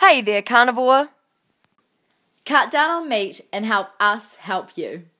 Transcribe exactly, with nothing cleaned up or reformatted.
Hey there, carnivore. Cut down on meat and help us help you.